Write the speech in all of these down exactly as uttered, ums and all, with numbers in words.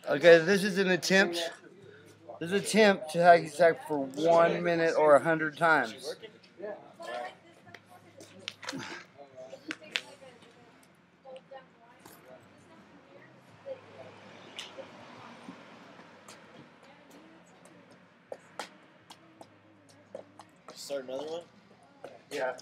Okay, this is an attempt. This is an attempt to hacky sack for one minute or a hundred times. Start another one? Yeah.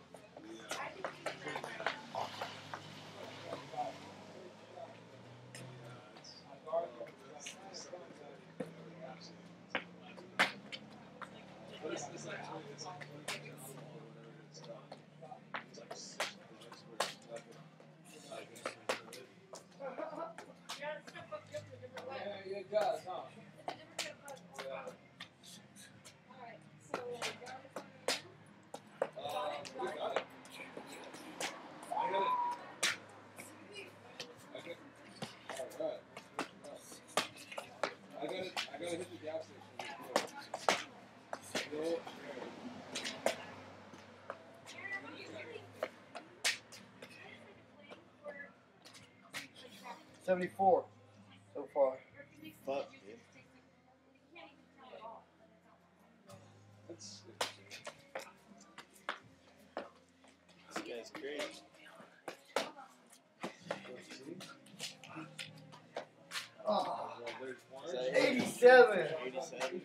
seventy-four so far. Fuck, dude. This guy's great. Oh, eighty-seven. eighty-seven. eighty-seven.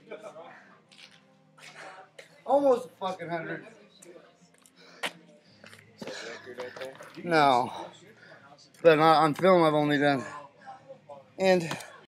Almost a fucking hundred. Is that a record right there? No. But on film, I've only done. And